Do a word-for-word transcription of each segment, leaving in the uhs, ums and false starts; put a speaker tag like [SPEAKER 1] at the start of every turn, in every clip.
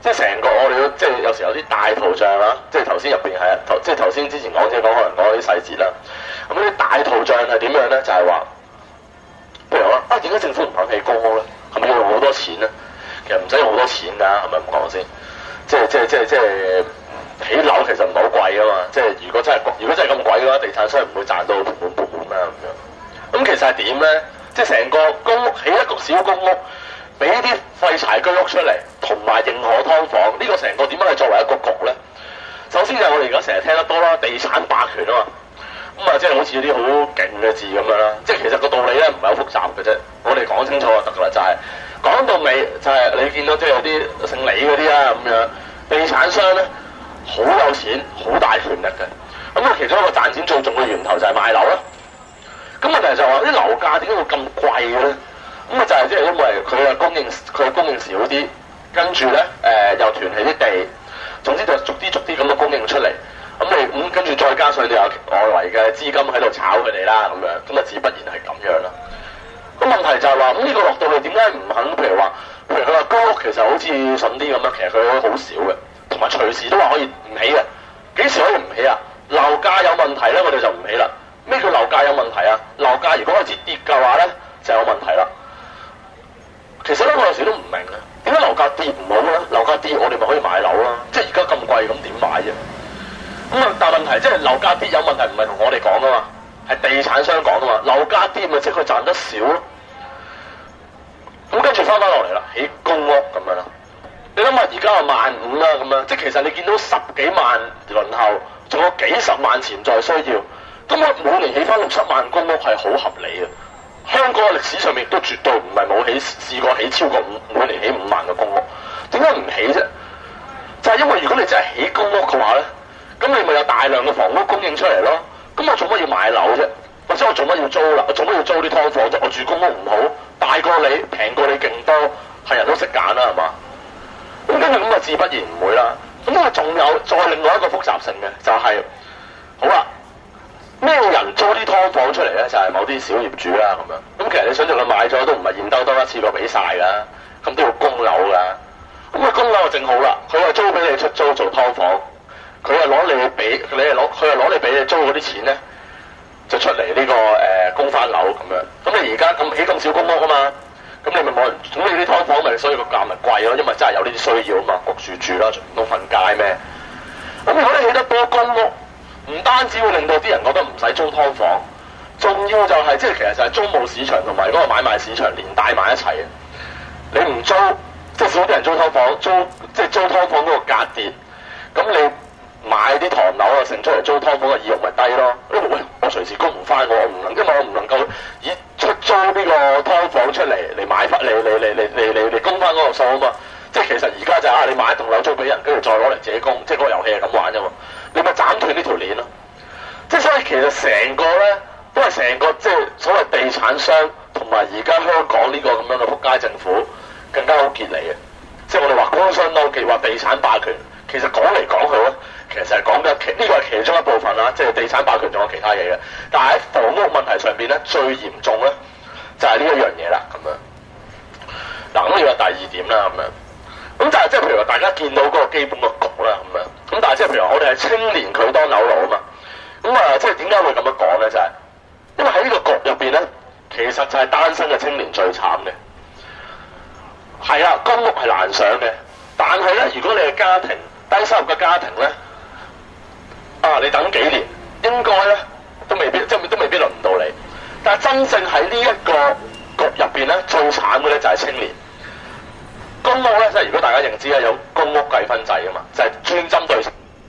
[SPEAKER 1] 即係成個我哋都即係有時有啲大圖像啦，即係頭先入邊係頭，即係頭先之前講者講可能講啲細節啦。咁啲大圖像係點樣咧？就係、是、話，譬如話啊，點解政府唔肯起公屋咧？係咪要用好多錢咧？其實唔使用好多錢㗎，係咪咁講先？即係即係即係即係起樓其實唔係好貴㗎嘛。即係如果真係如果真係咁貴嘅話，地產商唔會賺到盆滿缽滿啦咁樣。咁其實係點咧？即係成個公屋起一個小公屋，俾啲廢柴居屋出嚟，同埋認可劏房，呢、這個成個點樣係作為一個局咧？首先就係我哋而家成日聽得多啦，地產霸權啊嘛。咁啊，即係好似啲好勁嘅字咁樣啦。即係其實個道理咧唔係好複雜嘅啫，我哋講清楚就得㗎啦。就係、是、講到尾就係、是、你見到即係有啲姓李嗰啲啊咁樣，地產商咧好有錢，好大權力嘅。咁啊，其中一個賺錢最重嘅源頭就係賣樓啦。咁問題就係話啲樓價點解會咁貴嘅咧？咁啊就係即係因為佢嘅供應佢嘅供應少啲，跟住咧誒又囤起啲地，總之就逐啲逐啲咁嘅供應出嚟。咁你咁跟住再加上你有外圍嘅資金喺度炒佢哋啦，咁樣咁啊自不然係咁樣啦。咁問題就係話咁呢個落到去點解唔肯？譬如話，譬如佢話居屋其實好似筍啲咁樣，其實佢好少嘅，同埋隨時都話可以唔起嘅。幾時可以唔起啊？樓價有問題咧，我哋就唔起啦。咩叫樓價有問題啊？樓價如果開始跌嘅話咧，就有問題啦。其實咧，我有時都唔明啊，點解樓價跌唔好咧？樓價跌，我哋咪可以買樓啦。即係而家咁貴，咁點買啫？咁啊，但係問題即係樓價跌有問題，唔係同我哋講噶嘛，係地產商講噶嘛。樓價跌咪即係佢賺得少咯。咁跟住翻翻落嚟啦，起公屋咁樣啦。你諗下，而家係萬五啦咁樣，即係其實你見到十幾萬輪候，仲有幾十萬潛在需要。咁我每年起翻六七萬公屋係好合理嘅。香港嘅歷史上面亦都絕對唔係冇起試過起超過五每年起五萬嘅公屋。點解唔起啫？就係、是、因為如果你真係起公屋嘅話咧，咁你咪有大量嘅房屋供應出嚟咯。咁我做乜要買樓啫？或者我做乜要租啦？我做乜要租啲劏房啫？我住公屋唔好，大過你，平過你勁多，係人都識揀啦，係嘛？咁跟住咁啊，自不然唔會啦。咁啊，仲有再另外一個複雜性嘅，就係、是、好啦。咩人租啲劏房出嚟咧？就係、是、某啲小業主啦，咁樣。咁其實你想象佢買咗都唔係現兜兜一次過俾晒㗎，咁都要供樓㗎。咁佢供樓就正好啦，佢係租俾你出租做劏房，佢係攞你俾你係攞佢係攞你俾你租嗰啲錢咧，就出嚟呢、這個誒、呃、供翻樓咁樣。咁你而家咁起咁少公屋啊嘛，咁你咪冇人，咁你啲劏房咪所以個價咪貴咯，因為真係有呢啲需要啊嘛，焗住住啦，仲唔通瞓街咩？咁如果你起得多公屋，唔單止會令到啲人覺得唔使租劏房，仲要就係、是、即係其實就係租務市場同埋嗰個買賣市場連帶埋一齊嘅。你唔租，即係少啲人租劏房，租即係租劏房嗰個價跌，咁你買啲唐樓啊，成出嚟租劏房嘅意欲咪低咯。因為喂，我隨時供唔翻，我唔能，因為我唔能夠以出租呢個劏房出嚟嚟買翻嚟嚟嚟嚟嚟嚟嚟供翻嗰個數啊嘛。即係其實而家就係、是、啊，你買一棟樓租俾人，跟住再攞嚟自己供，即係嗰個遊戲係咁玩啫嘛。你咪斬斷呢條鏈咯。即係所以其實成個咧都係成個即係所謂地產商同埋而家香港呢個咁樣嘅仆街政府更加好結嚟嘅。即係我哋話官商勾結，話地產霸權，其實講嚟講去咧，其實係講緊呢個係其中一部分啦。即係地產霸權仲有其他嘢嘅，但係喺房屋問題上邊咧，最嚴重咧就係呢一樣嘢啦。咁樣嗱，咁呢個第二點啦，咁樣。咁但係即係譬如話，大家見到嗰個基本個局啦，咁樣。咁但係即係譬如話，我哋係青年佢當樓奴啊嘛。咁啊，即係點解會咁樣講咧？就係、是、因為喺呢個局入邊咧，其實就係單身嘅青年最慘嘅。係啊，公屋係難上嘅，但係咧，如果你係家庭低收入嘅家庭咧，啊，你等幾年應該咧都未必，即係都未必輪唔到你。但係真正喺呢一個局入邊咧，最慘嘅咧就係青年。公屋咧，即係如果大家認知咧，有公屋計分制㗎嘛，就係、是、專針對，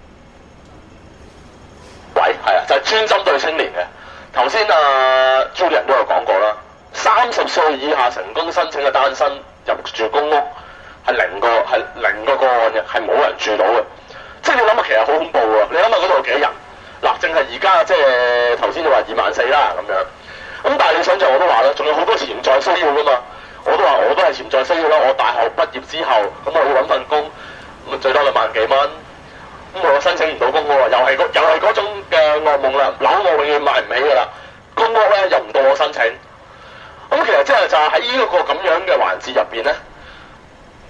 [SPEAKER 1] 喂，係啊，就係、是、專針對青年嘅。頭先啊，Julian都有講過啦，三十歲以下成功申請嘅單身入住公屋係零個係零個個案嘅，係冇人住到嘅。即係你諗下，其實好恐怖喎！你諗下嗰度有幾多人？嗱，淨係而家即係頭先你話二萬四啦咁樣，咁但係你想象我都話啦，仲有好多潛在需要㗎嘛。我都話我都係潛在需要啦。我大學畢業之後，咁我要揾份工，咁最多兩萬幾蚊，咁我申請唔到公屋喎，又係又係嗰種嘅噩夢啦。樓我永遠買唔起㗎啦，公屋咧又唔到我申請。咁其實即係就係喺呢一個咁樣嘅環節入邊咧，即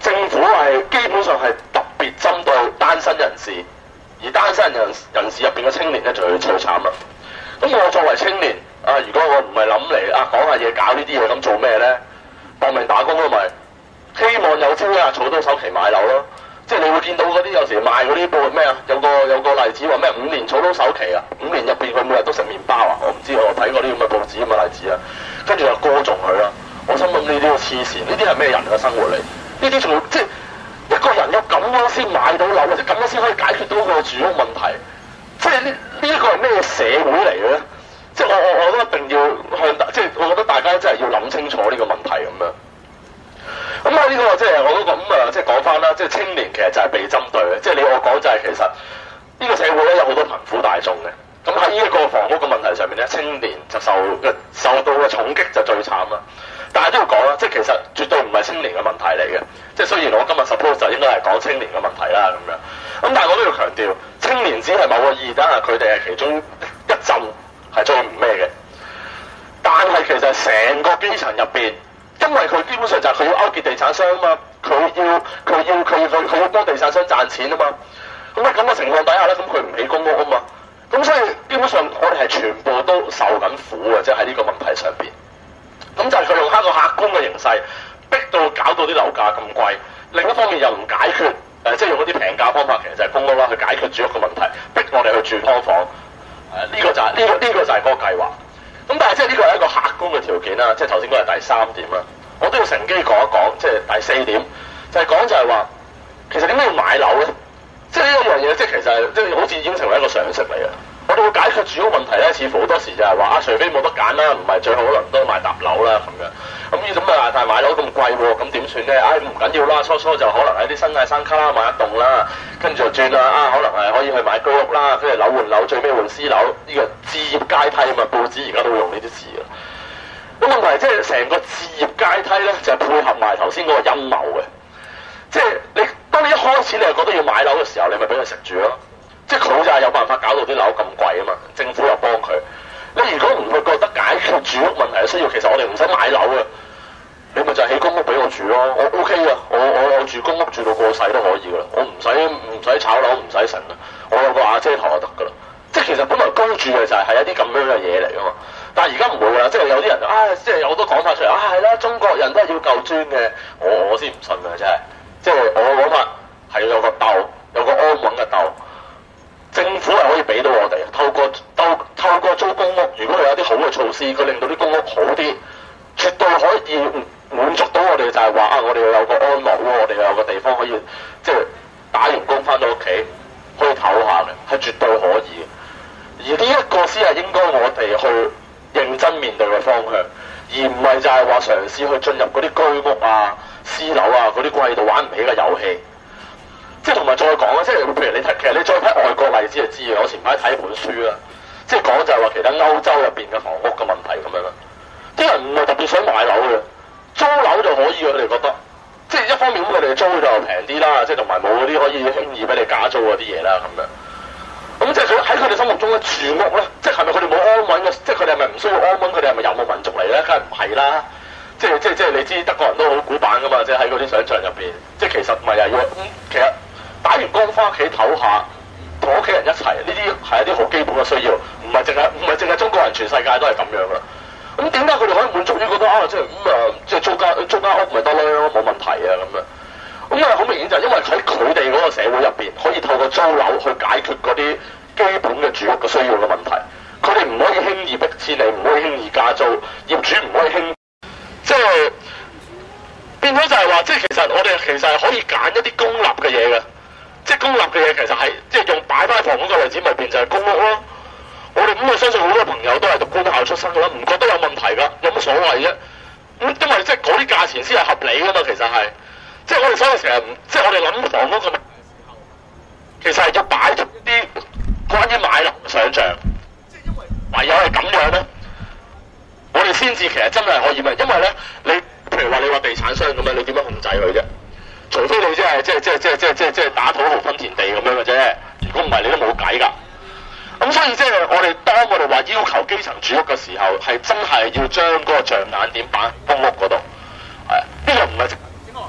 [SPEAKER 1] 政府係基本上係特別針對單身人士，而單身人人士入邊嘅青年咧就最慘啦。咁我作為青年啊，如果我唔係諗嚟啊講下嘢搞呢啲嘢，咁做咩咧？搏命打工咯咪，希望有朝一日儲到首期買樓咯。即係你會見到嗰啲有時賣嗰啲報咩啊？有個有個例子話咩五年儲到首期啊，五年入邊佢每日都食麵包啊！我唔知我睇過啲咁嘅報紙咁嘅例子啊，跟住就歌頌佢啦。我心諗呢啲個黐線，呢啲係咩人嘅生活嚟？呢啲仲即係一個人要咁樣先買到樓，或者咁樣先可以解決到個住屋問題。即係呢呢一個係咩社會嚟嘅咧？即係我我我都一定要向即係我覺得大家真係要諗清楚呢個問題咁樣。咁啊呢個即係我都咁啊，即係講翻啦，即係青年其實就係被針對嘅。即係你我講就係其實呢個社會咧有好多貧苦大眾嘅。咁喺呢一個房屋嘅問題上面咧，青年就受嘅受到嘅重擊就最慘啦。但係都要講啦，即係其實絕對唔係青年嘅問題嚟嘅。即係雖然我今日 suppose 就應該係講青年嘅問題啦咁樣。咁但係我都要強調，青年只係某個意義，等下佢哋係其中一陣係最唔咩嘅。但係其實成個基層入邊。因為佢基本上就係佢要勾結地產商啊嘛，佢要佢要佢要佢要幫地產商賺錢啊嘛，咁喺咁嘅情況底下咧，咁佢唔起公屋啊嘛，咁所以基本上我哋係全部都受緊苦嘅，即係喺呢個問題上邊。咁就係佢用一個客觀嘅形勢，逼到搞到啲樓價咁貴，另一方面又唔解決，誒、呃、即係用嗰啲平價方法，其實就係公屋啦，去解決住屋嘅問題，逼我哋去住劏房。誒、呃、呢、這個就係、是、呢、這個呢、這個就係嗰個計劃。咁但係即係呢個係一個客觀嘅條件啦，即係頭先嗰係第三點啦。我都要乘機講一講，即係第四點，就係、是、講就係話，其實點解要買樓咧？即係呢一樣嘢，即係其實即係好似已經成為一個常識嚟嘅。我哋會解決住屋問題咧，似乎好多時就係話啊，除非冇得揀啦，唔係最好可能都買搭樓啦咁樣。咁呢咁啊，但係買樓咁貴喎，咁點算咧？唉、哎，唔緊要啦，初初就可能喺啲新界山卡啦買一棟啦，跟住就轉啦啊，可能係可以去買居屋啦，跟住樓換樓，最尾換私樓，呢、這個置業階梯啊嘛，報紙而家都會用呢啲字啊。咁問題即係成個置業階梯咧，就係、是、配合埋頭先嗰個陰謀嘅。即係你當你一開始你係覺得要買樓嘅時候，你咪俾佢食住咯。即係佢就係有辦法搞到啲樓咁貴啊嘛，政府又幫佢。你如果唔去覺得解決住屋問題嘅需要，其實我哋唔使買樓嘅，你咪就係起公屋俾我住咯。我 OK 噶，我我我住公屋住到過世都可以噶啦，我唔使唔使炒樓，唔使成啦，我有個瓦遮頭就得噶啦。即係其實本來居住嘅就係係一啲咁樣嘅嘢嚟噶嘛。但係而家唔會㗎，即係有啲人啊，即係有好多講法出嚟啊，係啦，中國人都係要夠專嘅，我我先唔信啊，真係。即係我講法係有個竇，有個安穩嘅竇。政府係可以俾到我哋，透過透透過租公屋，如果佢有啲好嘅措施，佢令到啲公屋好啲，絕對可以滿足到我哋就係話啊，我哋有個安樂窩，我哋有個地方可以即係打完工翻到屋企可以唞下嘅，係絕對可以嘅。而呢一個先係應該我哋去認真面對嘅方向，而唔係就係話嘗試去進入嗰啲居屋啊、私樓啊嗰啲貴到玩唔起嘅遊戲。即係同埋再講啦，即係譬如你睇，其實你再睇外國例子就知嘅。我前排睇本書啦，即係講就係話其他歐洲入邊嘅房屋嘅問題咁樣啦。啲人唔係特別想買樓嘅，租樓就可以嘅，佢哋覺得。即係一方面咁，佢哋租就平啲啦，即係同埋冇嗰啲可以輕易俾你假租嗰啲嘢啦咁樣。咁即係佢喺佢哋心目中咧，住屋咧，即係係咪佢哋冇安穩嘅？即係佢哋係咪唔需要安穩？佢哋係咪遊牧民族嚟咧？梗係唔係啦！即係即係即係你知德國人都好古板噶嘛？即係喺嗰啲想像入邊，即係其實咪係要咁其實。打完工翻屋企唞下，同屋企人一齊，呢啲係一啲好基本嘅需要，唔係淨係唔係淨係中國人，全世界都係咁樣啦。咁點解佢哋可以滿足於覺得啊，即係咁啊，即係租間租間屋咪得咯，冇問題啊咁樣。咁因為好明顯就係因為喺佢哋嗰個社會入邊，可以透過租樓去解決嗰啲基本嘅住屋嘅需要嘅問題。佢哋唔可以輕易逼遷你，唔可以輕易加租，業主唔可以輕，即係變咗就係話，即係其實我哋其實係可以揀一啲公立嘅嘢嘅。即係公立嘅嘢其實係即係用擺翻房屋嘅例子咪變就係公屋咯。我哋咁我相信好多朋友都係讀官校出身㗎啦，唔覺得有問題㗎，有乜所謂啫？咁因為即係嗰啲價錢先係合理㗎嘛，其實係。即係我哋所以成日唔即係我哋諗房屋嘅，其實係要擺出啲關於買樓嘅想像。即係因為唯有係咁樣咧，我哋先至其實真係可以咪？因為咧，你譬如話你話地產商咁樣，你點樣控制佢啫？除非你即係即係即係即係即係即係即係打土豪分田地咁樣嘅啫，如果唔係你都冇計㗎。咁所以即係我哋當我哋話要求基層住屋嘅時候，係真係要將嗰個象眼點擺喺公屋嗰度。係呢個唔係唔唔係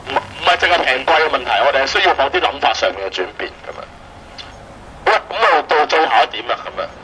[SPEAKER 1] 係淨係平貴嘅問題，我哋係需要某啲諗法上面嘅轉變咁樣。好啦，咁啊到最後一點啦咁樣。